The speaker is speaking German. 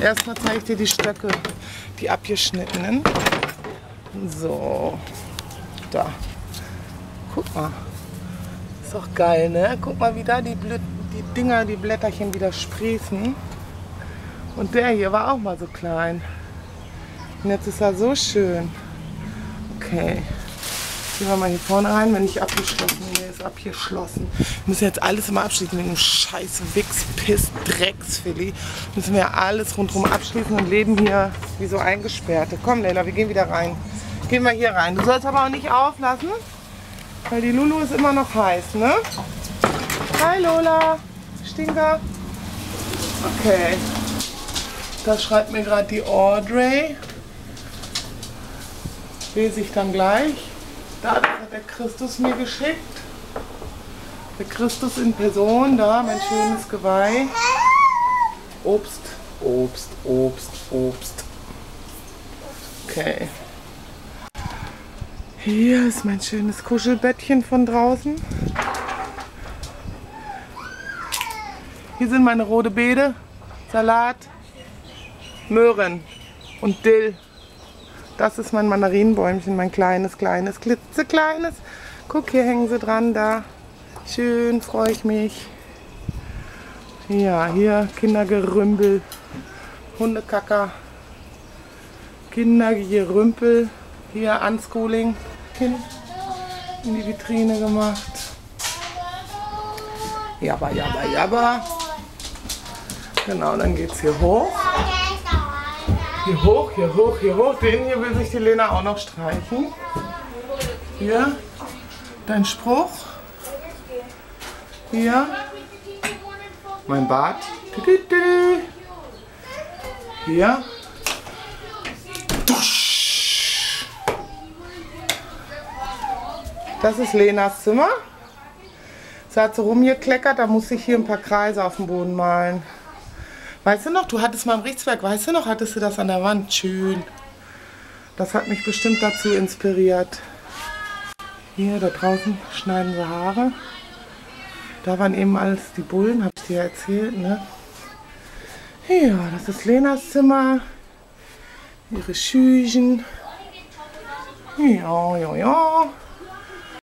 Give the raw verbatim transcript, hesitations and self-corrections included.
Erstmal zeige ich dir die Stöcke, die abgeschnittenen. So, da. Guck mal. Ist doch geil, ne? Guck mal, wie da die, Blü die Dinger, die Blätterchen wieder sprießen. Und der hier war auch mal so klein. Und jetzt ist er so schön. Okay. Gehen wir mal hier vorne rein, wenn nicht abgeschlossen. Nee, ist abgeschlossen. Wir müssen jetzt alles immer abschließen mit dem scheiß Wichs, Piss, Drecksfilly. Müssen wir alles rundherum abschließen und leben hier wie so Eingesperrte. Komm, Leila, wir gehen wieder rein. Gehen wir hier rein. Du sollst aber auch nicht auflassen, weil die Lulu ist immer noch heiß, ne? Hi Lola, Stinker. Okay. Da schreibt mir gerade die Audrey. Lese ich dann gleich. Da, das hat der Christus mir geschickt. Der Christus in Person, da, mein schönes Geweih. Obst, Obst, Obst, Obst. Okay. Hier ist mein schönes Kuschelbettchen von draußen. Hier sind meine rote Beete, Salat, Möhren und Dill. Das ist mein Mandarinenbäumchen, mein kleines, kleines, klitzekleines. Guck, hier hängen sie dran, da. Schön, freue ich mich. Ja, hier Kindergerümpel, Hundekacker, Kindergerümpel. Hier Unschooling hin in die Vitrine gemacht. Jabba, jabba, jabba. Genau, dann geht's hier hoch. Hier hoch, hier hoch, hier hoch. Den hier will sich die Lena auch noch streichen. Hier, dein Spruch. Hier, mein Bad. Hier. Das ist Lenas Zimmer. Sie hat so rumgekleckert, da muss ich hier ein paar Kreise auf dem Boden malen. Weißt du noch, du hattest mal im Rechtswerk, weißt du noch, hattest du das an der Wand? Schön. Das hat mich bestimmt dazu inspiriert. Hier, da draußen schneiden sie Haare. Da waren eben alles die Bullen, habe ich dir erzählt, ne? Ja, das ist Lenas Zimmer. Ihre Schüchen. Ja, ja, ja.